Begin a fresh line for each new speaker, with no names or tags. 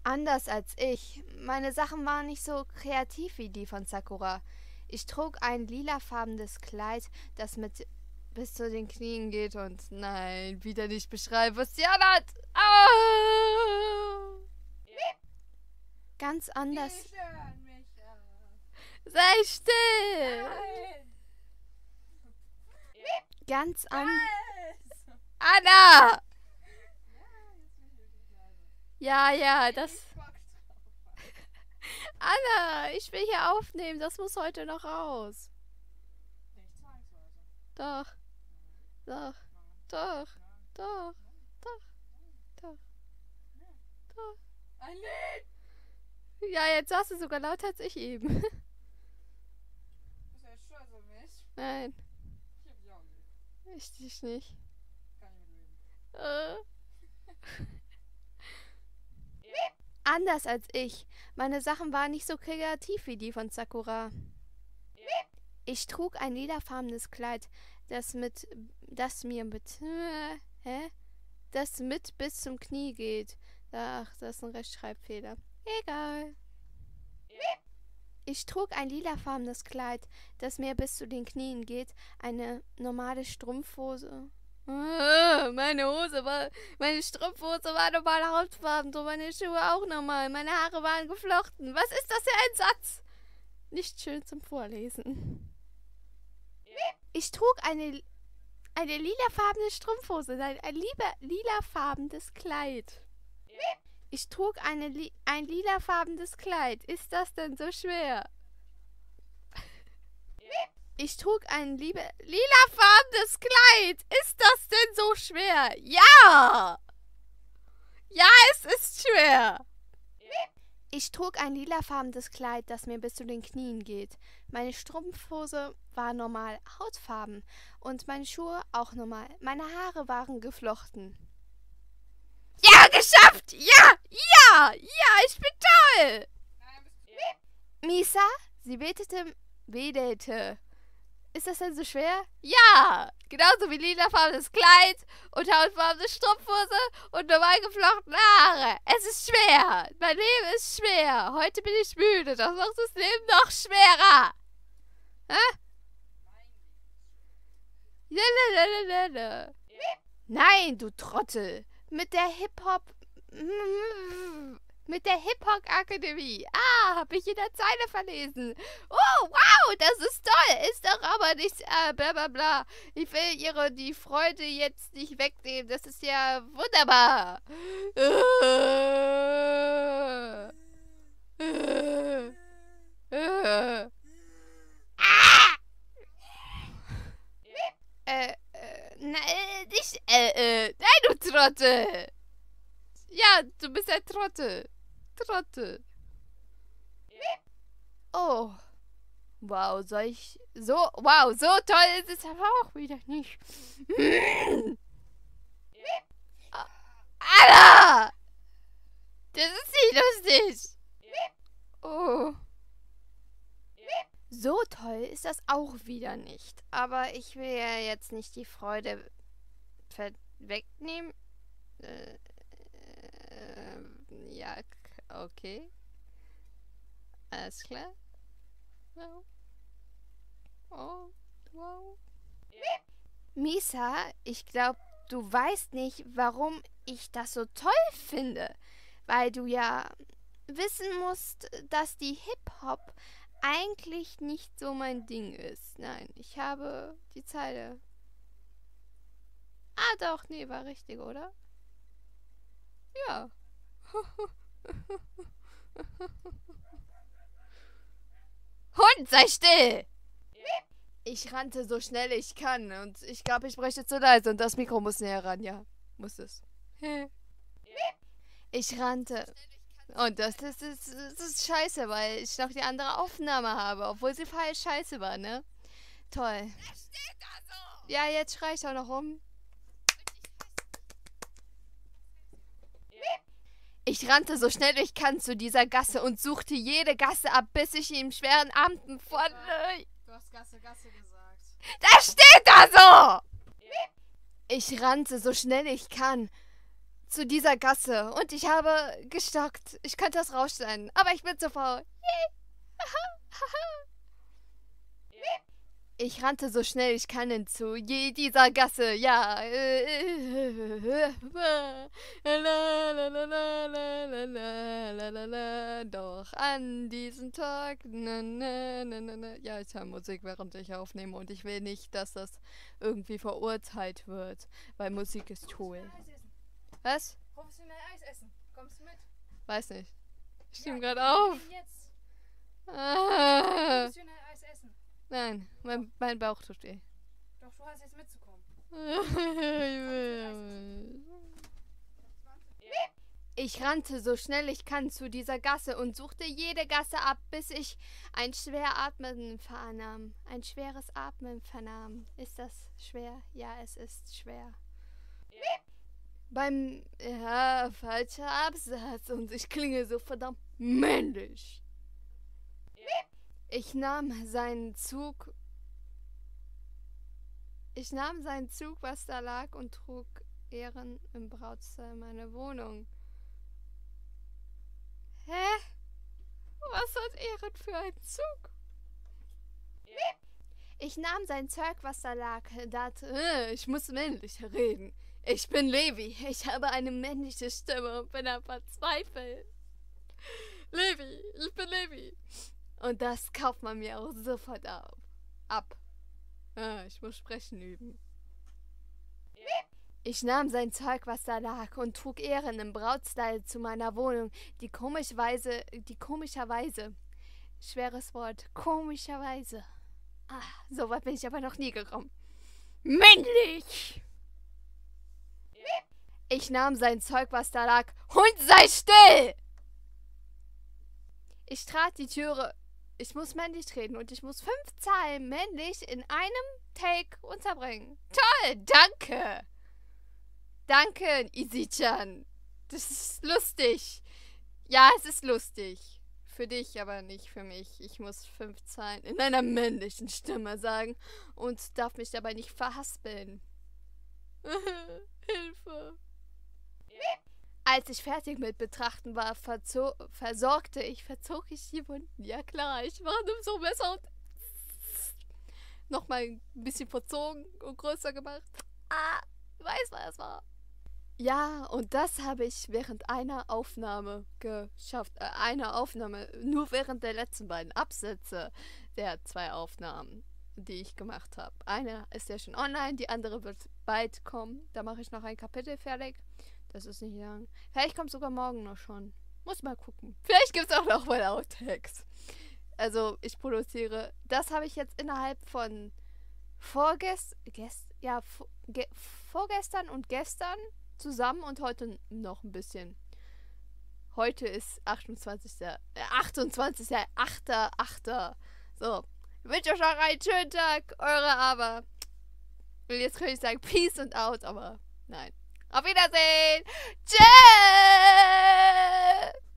Anders als ich. Meine Sachen waren nicht so kreativ wie die von Sakura. Ich trug ein lilafarbenes Kleid, das mit bis zu den Knien geht und nein, wieder nicht beschreiben, was sie anhat. Ah! Ganz anders.
Die hören mich an.
Sei still!
Nein!
Ganz anders.
Yes!
Anna!
Ja, jetzt bin ich wirklich leise.
Ja,
Ich
das.
Bock drauf.
Anna, ich will hier aufnehmen. Das muss heute noch raus.
Nicht zwangsweise.
Doch, doch,
Nein.
doch,
Nein.
doch,
Nein.
doch, doch,
Nein.
doch.
Ein Lied!
Ja, jetzt sagst du sogar lauter als ich eben.
Bist du jetzt stolz auf mich?
Nein,
Ich hab ja auch ein Lied.
ich dich nicht.
Kann ich mitleben.
Äh. Anders als ich. Meine Sachen waren nicht so kreativ wie die von Sakura. Ich trug ein lilafarbenes Kleid, das mit bis zum Knie geht. Ach, das ist ein Rechtschreibfehler. Egal. Ich trug ein lilafarbenes Kleid, das mir bis zu den Knien geht, eine normale Strumpfhose. Meine Strumpfhose war normal hautfarben, und meine Schuhe auch normal. Meine Haare waren geflochten. Was ist das für ein Satz? Nicht schön zum Vorlesen. Ich trug eine lilafarbene Strumpfhose, ein lilafarbenes Kleid. Ich trug ein lilafarbenes Kleid. Ist das denn so schwer? Ich trug ein lilafarbenes Kleid. Ist das denn so schwer? Ja! Ja, es ist schwer. Ich trug ein lilafarbenes Kleid, das mir bis zu den Knien geht. Meine Strumpfhose war normal hautfarben und meine Schuhe auch normal. Meine Haare waren geflochten. Ja, geschafft! Ja, ich bin toll!
Nein, bist du.
Misa, sie wedelte. Ist das denn so schwer? Ja! Genauso wie lilafarbenes Kleid und hautfarbene Strumpfhose und normal geflochtene Haare. Es ist schwer. Mein Leben ist schwer. Heute bin ich müde. Das macht das Leben noch schwerer. Hä? Lalalala. Nein, du Trottel. Mit der Hip-Hop-Akademie. Ah, habe ich in der Zeile verlesen. Oh, wow, das ist toll. Ist doch aber nicht, bla bla bla. Ich will die Freude jetzt nicht wegnehmen. Das ist ja wunderbar. Ah! Nein, du Trottel. Ja, du bist ein Trottel. Oh. Wow, so toll ist es aber auch wieder nicht. Alter! Das ist nicht lustig. Oh. So toll ist das auch wieder nicht. Aber ich will ja jetzt nicht die Freude wegnehmen. Ja, okay. Alles klar. Wow. Oh, wow. Misa, ich glaube, du weißt nicht, warum ich das so toll finde. Weil du ja wissen musst, dass die Hip-Hop eigentlich nicht so mein Ding ist. Nein, ich habe die Zeile. Ah, doch, nee, war richtig, oder? Ja. Hund, sei still! Ich rannte so schnell ich kann und ich glaube, ich bräuchte zu leise und das Mikro muss näher ran, ja. Muss es. Ich rannte. Und das ist scheiße, weil ich noch die andere Aufnahme habe, obwohl sie falsch scheiße war, ne? Toll.
Das steht da so!
Ja, jetzt schrei ich auch noch rum. Ich rannte so schnell ich kann zu dieser Gasse und suchte jede Gasse ab, bis ich ihm schweren Armen von...
Du hast Gasse gesagt.
Das steht da so! Ich rannte so schnell ich kann zu dieser Gasse und ich habe gestockt. Ich könnte das rausschneiden, aber ich bin zu faul. Ich rannte so schnell ich kann zu dieser Gasse, ja. Doch an diesem Tag. Ja, ich höre Musik, während ich aufnehme und ich will nicht, dass das irgendwie verurteilt wird, weil Musik ist toll. Was?
Professionell Eis essen. Kommst du mit?
Weiß nicht. Ich nehme gerade auf.
Jetzt.
Ah.
Professionell Eis essen.
Nein, mein Bauch tut weh.
Doch, du hast jetzt mitzukommen.
Ich rannte so schnell ich kann zu dieser Gasse und suchte jede Gasse ab, bis ich ein schwer Atmen vernahm. Ein schweres Atmen vernahm. Ist das schwer? Ja, es ist schwer. Falscher Absatz und ich klinge so verdammt männlich. Ich nahm seinen Zug, was da lag, und trug Ehren im Brautsaal meiner Wohnung. Hä? Was hat Ehren für einen Zug? Ich nahm sein Zeug, was da lag, dachte, ich muss männlich reden. Ich bin Levi, ich habe eine männliche Stimme und bin am Verzweifeln. Levi, ich bin Levi. Und das kauft man mir auch sofort ab. Ich muss sprechen üben. Ich nahm sein Zeug, was da lag, und trug Ehren im Brautstall zu meiner Wohnung, die komischerweise, schweres Wort, komischerweise. So weit bin ich aber noch nie gekommen. Männlich! Ich nahm sein Zeug, was da lag. Hund, sei still! Ich trat die Türe. Ich muss männlich reden und ich muss 5 Zahlen männlich in einem Take unterbringen. Toll, danke! Danke, Easy-chan. Das ist lustig. Ja, es ist lustig. Für dich, aber nicht für mich. Ich muss 5 Zahlen in einer männlichen Stimme sagen und darf mich dabei nicht verhaspeln. Hilfe. Als ich fertig mit Betrachten war, verzog ich die Wunden. Ja klar, ich war so besser und nochmal ein bisschen verzogen und größer gemacht. Ich weiß, was es war. Ja, und das habe ich während einer Aufnahme geschafft. Nur während der letzten beiden Absätze der 2 Aufnahmen, die ich gemacht habe. Eine ist ja schon online, die andere wird bald kommen. Da mache ich noch ein Kapitel fertig. Das ist nicht lang. Vielleicht kommt sogar morgen noch schon. Muss mal gucken. Vielleicht gibt es auch noch mal Outtakes. Also, ich produziere. Das habe ich jetzt innerhalb von vorgestern und gestern zusammen und heute noch ein bisschen. Heute ist 28.8. So. Ich wünsche euch noch einen schönen Tag. Eure Aber. Und jetzt könnte ich sagen Peace and out, aber nein. Auf Wiedersehen. Tschüss.